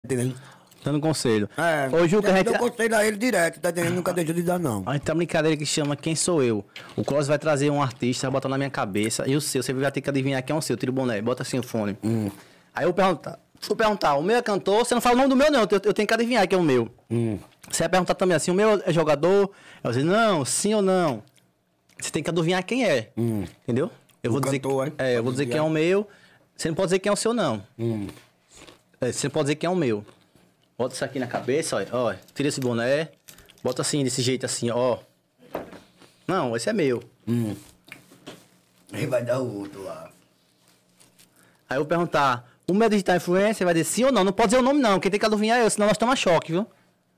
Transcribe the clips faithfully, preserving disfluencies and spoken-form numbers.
entendendo? Dando conselho. É, Ô, Juca, a gente... eu conselho a ele direto, tá entendendo? Nunca deixou de dar, não. A gente tem uma brincadeira que chama Quem Sou Eu. O Clóvis vai trazer um artista, vai botar na minha cabeça, e o seu, você vai ter que adivinhar quem é o seu, tira o boné, bota assim o fone. Hum. Aí eu perguntar, se eu perguntar, o meu é cantor, você não fala o nome do meu, não, eu, eu tenho que adivinhar quem é o meu. Hum. Você vai perguntar também assim, o meu é jogador? Eu vou dizer, não, sim ou não. Você tem que adivinhar quem é, Hum. entendeu? Eu O vou dizer, cantor, hein? é, eu vou dizer quem é o meu, você não pode dizer quem é o seu, não. Hum. É, você não pode dizer quem é o meu. Bota isso aqui na cabeça, ó, ó, tira esse boné, bota assim, desse jeito assim, ó. Não, esse é meu. Hum. Aí vai dar o outro lá. Aí eu vou perguntar, o meu é digital influencer, vai dizer sim ou não. Não pode dizer o nome não, quem tem que adivinhar é eu, senão nós estamos a choque, viu?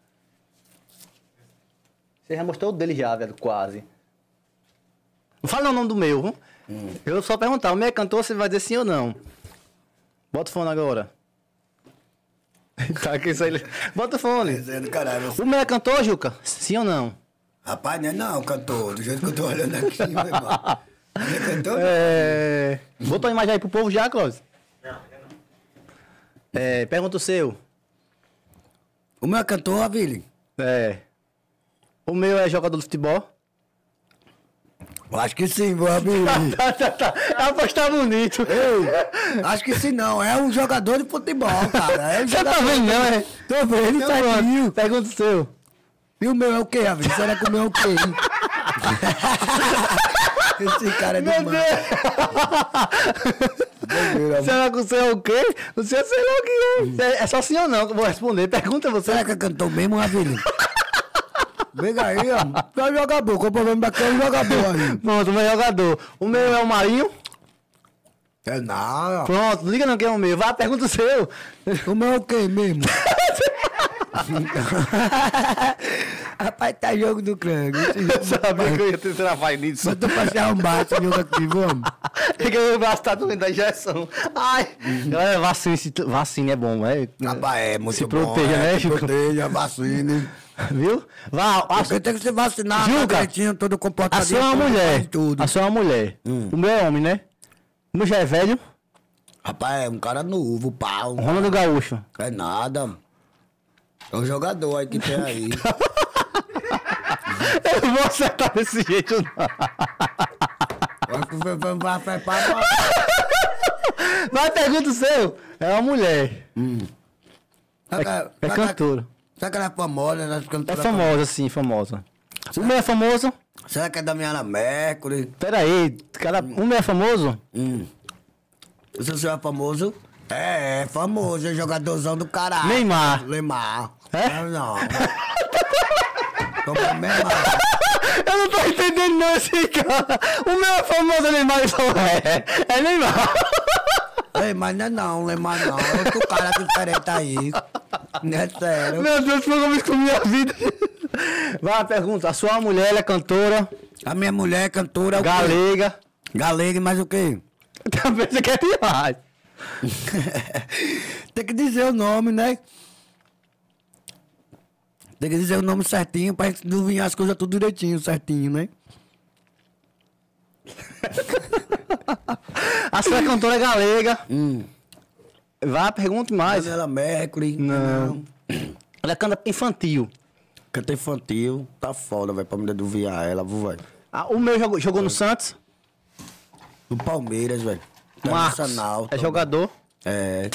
Você já mostrou o dele já, velho, quase. Não fala o nome do meu, viu? Hum. Eu só perguntar, o meu é cantor, você vai dizer sim ou não. Bota o fone agora. Tá, que isso aí... Bota o fone. Esse é do caralho. O meu é cantor, Juca? Sim ou não? Rapaz, não é não, cantor. Do jeito que eu tô olhando aqui, meu irmão. Não é cantor? É... Botou a imagem aí pro povo já, Clóvis? Não, ainda não. É, pergunta o seu. O meu é cantor, Vili? É. O meu é jogador de futebol? Eu acho que sim, meu amigo. tá, tá, tá. É apostar bonito. Ei, acho que sim não. É um jogador de futebol, cara. É um Você tá jogador... vendo, não, é? Tô vendo, Então, certinho. pronto. Pergunta o seu. E o meu é o quê, Ravili? Será que o meu é o quê, hein? Esse cara é Meu demais. Deus. Será que o seu é o quê? O seu sei lá o que é. É só sim ou não que eu vou responder. Pergunta você. Será que é cantor mesmo, Ravili? Vem aí, ó. Tu é jogador. Qual o problema daqui é um jogador aí? Pronto, o meu jogador. O meu é o Marinho. É nada. Pronto, não diga não quem é o meu. Vai, pergunta o seu. O meu é o quê mesmo? Rapaz, tá jogo do crânio. Eu sabia que eu ia ter trabalho nisso. Só tô pra se arrumar esse jogo aqui, vamos. É que o braço tá doendo da injeção. Ai. Galera, vacina, vacina é bom, é. Rapaz, é muito Se bom. proteja, é, né, se Juca? proteja, vacine. Viu? Vá, a, Porque tem que se vacinar, Juca, direitinho, todo a comportamento. sua é uma mulher. Tudo. A sua é uma mulher. Hum. O meu é homem, né? O meu já é velho. Rapaz, é um cara novo, pau. Ronaldo Gaúcho. É nada. É um jogador aí que tem aí. Eu não vou acertar desse jeito, não. Vai, vai, vai. Vai, pergunta o seu. É uma mulher. Hum. É, é cantora. Será que ela é famosa? Né? É famosa, sim, famosa. O meu é famoso? Será que é Damiana Mercury? Pera aí, cara, o meu é famoso? Hum. O seu senhor é famoso? É, é famoso, é jogadorzão do caralho. Neymar. Neymar. É? Não. Como é Neymar? Eu não tô entendendo não esse cara. O meu é famoso, Neymar só é. É Neymar. Ei, mas não é não, Neymar não. É outro cara diferente aí. Não é sério. Meu Deus, foi como isso com a minha vida. Vai, pergunta. A sua mulher, ela é cantora? A minha mulher é cantora. o quê? Galega. Galega, mas o quê? Também você quer demais. Tem que dizer o nome, né? Tem que dizer o nome certinho pra gente adivinhar as coisas tudo direitinho, certinho, né? A sua cantora é galega. Hum. Vá, pergunte mais. Daniela Mercury. Não. Ela canta infantil. Canta infantil. Tá foda, vai pra me adivinhar ela, vai. Ah, o meu jogou, jogou no Santos. No Palmeiras, velho. Marcos. Internacional É também. jogador. É.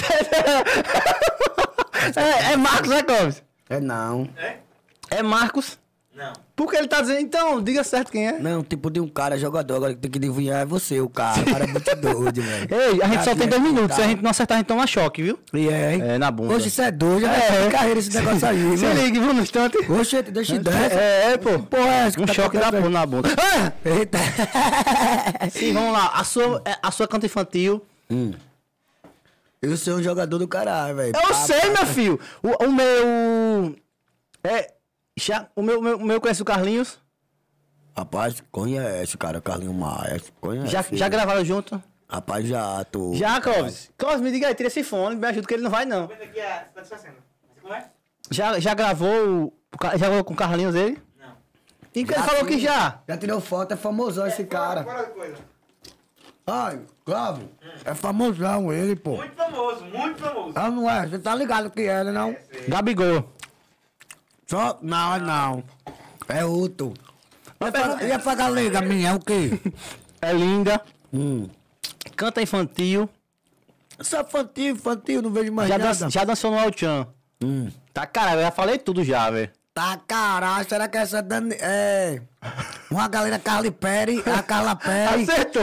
é, é Marcos, né, Clóvis? É não. É? É Marcos. Não. Porque ele tá dizendo, então, diga certo quem é. Não, tipo de um cara jogador, agora que tem que adivinhar é você, o cara. O cara é muito doido, velho. Ei, a gente só tem dois minutos. Se a Tá. gente não acertar, a gente toma choque, viu? E é, hein? É, na bunda. Oxe, isso é doido, já É. é carreira esse negócio aí, Se velho. ligue, viu, no instante. Oxe, deixa eu dessa. É, é, pô. Porra, é essa que Um tá choque da acontecendo? porra na bunda. Ah! Eita. Sim, vamos lá. A sua, é, a sua canta infantil. Hum. Eu sou um jogador do caralho, velho. Eu Pá, sei, pá, meu pá. filho. O, o meu... É... Já, o meu, meu, o meu conhece o Carlinhos. Rapaz, conhece, cara, Carlinhos Maia. Conhece. Já, já gravaram junto? Rapaz, já, tô. Já, Clóvis. Clóvis, me diga aí, tira esse fone, me ajuda que ele não vai, não. Tô vendo aqui a satisfação. Você como é? Já, já gravou o... o Ca- já gravou com o Carlinhos ele? Não. E ele falou que já. Já tirou foto, é famosão esse cara. Fora de coisa. Ai, Cláudio, é famosão ele, pô. Muito famoso, muito famoso. Ah, não é? Você tá ligado que é, né, não? Gabigol. Só... Não, é não. É outro. E essa, e essa galega minha é o quê? É linda. Hum. Canta infantil. Essa infantil, infantil, não vejo mais Já, nada. dan já dançou no El-Chan. Hum. Tá, cara, eu já falei tudo já, velho. Tá, caralho, será que essa Dani... É... Uma galera Carly Perry, a Carla Perry... Acertou!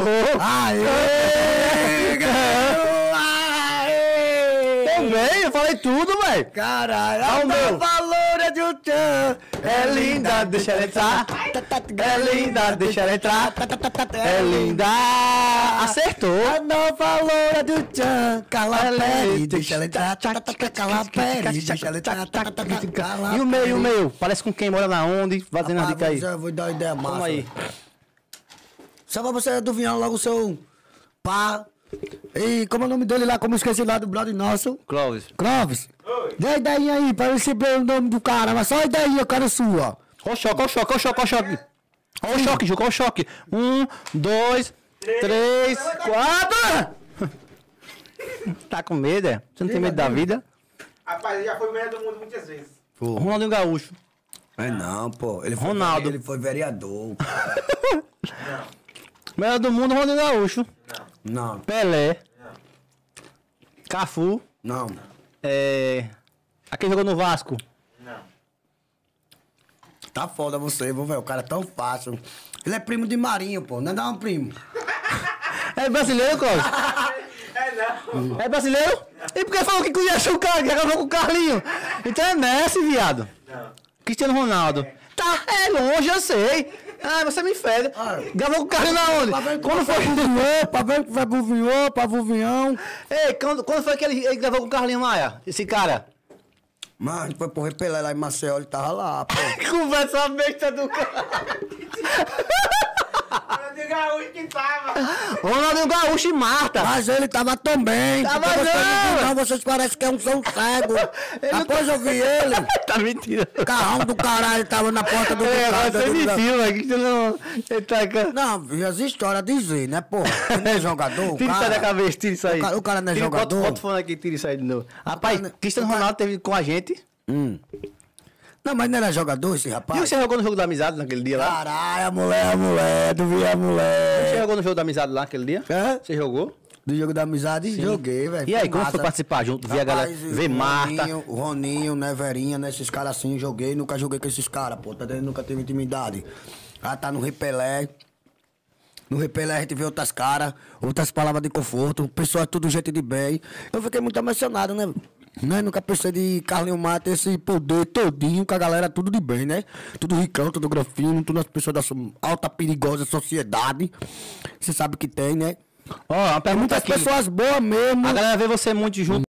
Aê! Ganhou! Aê! Também, eu falei tudo, velho. Caralho, Ah, o a meu. valora de um tchan. É linda, deixa ela entrar. É linda, deixa ela entrar. É linda. Acertou. A nova loura do tchan. Carla Perry, deixa ela entrar. Carla Perry, deixa ela entrar. Carla E o meu, e o meu? Parece com quem mora na onde? Fazendo a dica aí. Eu vou dar uma ideia massa. Toma aí. Só pra você adivinhar logo o seu pá. E como é o nome dele lá, como eu esqueci lá do brother nosso? Clóvis. Clóvis. Oi. Dê a ideinha aí, pra eu receber o nome do cara, mas só a ideinha, eu quero sua. Olha o choque, olha o choque, olha o choque, olha o choque. Olha o choque, Juca, olha o choque. Um, dois, três, quatro. Tá com medo, é? Você não tem medo da vida? Rapaz, ele já foi o melhor do mundo muitas vezes. Ronaldinho Gaúcho. É não, pô. Ele foi Ronaldo. Ele foi vereador. Melhor do mundo, Ronaldinho Gaúcho. Não, Pelé. Cafu. não. É... Aquele jogou no Vasco. Não. Tá foda você, vou ver. O cara é tão fácil. Ele é primo de Marinho, pô. Não é não, primo. É brasileiro, Clóvis? É não. É brasileiro? E por que falou que conhece o cara, que acabou com o Carlinho? Então é Messi, viado. Não. Cristiano Ronaldo. Tá, é longe, eu sei. Ah, você me fede. Ah. Gravou com o Carlinho na onde? Quando foi? Pra ver que vai pro vinhão, pra Vuvião. Ei, quando, quando foi que ele, ele gravou com o Carlinho Maia? Esse cara? Mas foi pro Repelé lá em Maceió, ele tava lá, pô. Conversa besta do cara. Ronaldinho Gaúcho que tava. Ronaldinho Gaúcho e Marta. Mas ele tava também. Tava porque vocês não. não, não, vocês parecem que é um são cego. Depois eu vi ele. Tá mentindo. Carrão do caralho tava na porta do É, carro, você do- mentiu, mas que você não... Ele tá... ca- Não, vi as histórias dizer, né, pô? Ele não é jogador, o Tira isso aí da cara. cabeça, tira isso aí. O cara- o cara não é Tira, jogador? Bota, bota o fone aqui, tira isso aí de novo. Rapaz, cara- Cristiano o cara- Ronaldo teve com a gente. Hum. Não, mas não era jogador esse E rapaz? você jogou no jogo da amizade naquele dia lá? Caralho, a mulher, a mulher, tu viu a Você mulher. jogou no jogo da amizade lá naquele dia? É? Você jogou? Do jogo da amizade, joguei, velho. E aí, como foi participar junto? Ver a galera, ver o Marta. Roninho, o Roninho, né, Verinha, né, esses caras assim, joguei, nunca joguei com esses caras, pô, tá entendendo? Nunca tive intimidade. Ah, tá no Repelé. No Repelé a gente vê outras caras, outras palavras de conforto, pessoas tudo gente de bem. Eu fiquei muito emocionado, né? Né? Nunca pensei de Carlinho Maia ter esse poder todinho com a galera tudo de bem, né? Tudo ricão, tudo grafino, tudo as pessoas da so- alta perigosa sociedade. Você sabe que tem, né? Ó, uma pergunta Muitas aqui. pessoas boas mesmo. A galera vê você muito junto